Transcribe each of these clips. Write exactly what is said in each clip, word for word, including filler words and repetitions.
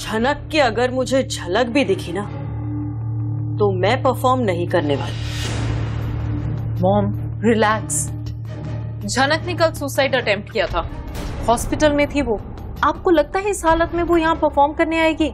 झनक की अगर मुझे झलक भी दिखी ना तो मैं परफॉर्म नहीं करने वाली। Mom relax. झनक ने कल सुसाइड अटेम्प्ट किया था, हॉस्पिटल में थी वो। आपको लगता है इस हालत में वो यहाँ परफॉर्म करने आएगी?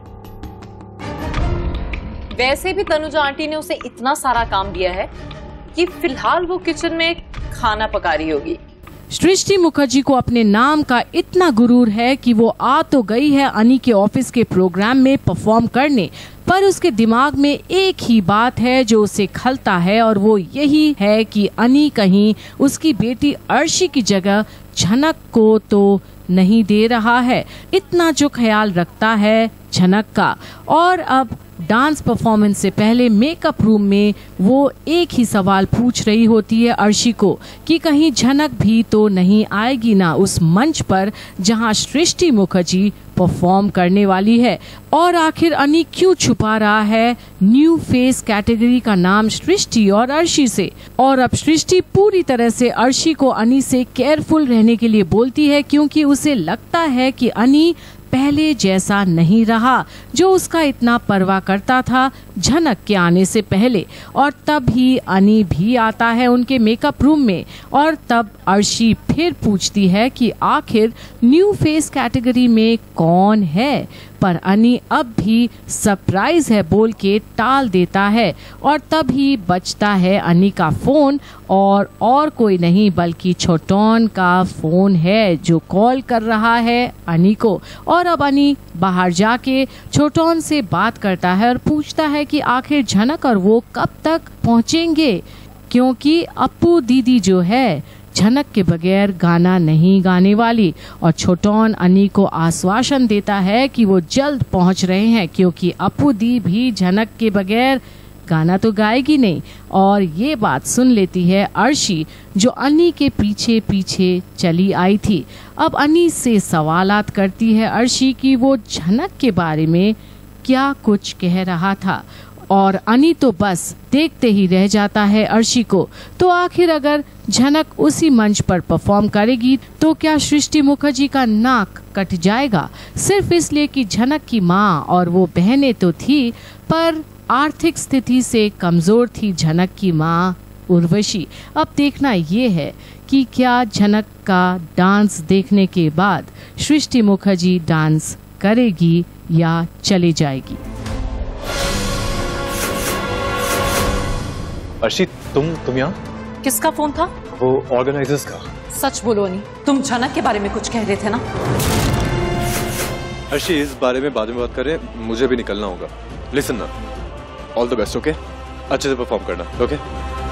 वैसे भी तनुजा आंटी ने उसे इतना सारा काम दिया है कि फिलहाल वो किचन में खाना पका रही होगी। सृष्टि मुखर्जी को अपने नाम का इतना गुरूर है कि वो आ तो गई है अनी के ऑफिस के प्रोग्राम में परफॉर्म करने, पर उसके दिमाग में एक ही बात है जो उसे खलता है, और वो यही है कि अनी कहीं उसकी बेटी अर्शी की जगह झनक को तो नहीं दे रहा है। इतना जो ख्याल रखता है झनक का। और अब डांस परफॉर्मेंस से पहले मेकअप रूम में वो एक ही सवाल पूछ रही होती है अर्शी को कि कहीं झनक भी तो नहीं आएगी ना उस मंच पर जहां सृष्टि मुखर्जी परफॉर्म करने वाली है। और आखिर अनी क्यों छुपा रहा है न्यू फेस कैटेगरी का नाम सृष्टि और अर्शी से? और अब सृष्टि पूरी तरह से अर्शी को अनी से केयरफुल रहने के लिए बोलती है, क्योंकि उसे लगता है कि अनी पहले जैसा नहीं रहा जो उसका इतना परवाह करता था झनक के आने से पहले। और तब ही अनी भी आता है उनके मेकअप रूम में, और तब अर्शी फिर पूछती है कि आखिर न्यू फेस कैटेगरी में कौन है, पर अनी अब भी सरप्राइज है बोल के टाल देता है। और तब ही बजता है अनी का फोन, और और कोई नहीं बल्कि छोटोन का फोन है जो कॉल कर रहा है अनी को। और अब अनी बाहर जाके छोटोन से बात करता है और पूछता है कि आखिर झनक और वो कब तक पहुंचेंगे, क्योंकि अप्पू दीदी जो है झनक के बगैर गाना नहीं गाने वाली। और छोटोन अनी को आश्वासन देता है कि वो जल्द पहुंच रहे हैं, क्योंकि अप्पू दी भी झनक के बगैर गाना तो गाएगी नहीं। और ये बात सुन लेती है अर्शी जो अनी के पीछे पीछे चली आई थी। अब अनी से सवालात करती है अर्शी कि वो झनक के बारे में क्या कुछ कह रहा था, और अनी तो बस देखते ही रह जाता है अर्शी को। तो आखिर अगर झनक उसी मंच पर परफॉर्म करेगी तो क्या सृष्टि मुखर्जी का नाक कट जाएगा, सिर्फ इसलिए कि झनक की माँ और वो बहनें तो थी, पर आर्थिक स्थिति से कमजोर थी झनक की माँ उर्वशी। अब देखना ये है कि क्या झनक का डांस देखने के बाद सृष्टि मुखर्जी डांस करेगी या चली जाएगी। अर्शी, तुम तुम यहाँ? किसका फोन था? वो ऑर्गेनाइजर्स का। सच बोलो नहीं, तुम झनक के बारे में कुछ कह रहे थे ना? अर्शी, इस बारे में बाद में बात करें, मुझे भी निकलना होगा। लिसन ना, ऑल द बेस्ट, ओके? अच्छे से परफॉर्म करना, ओके?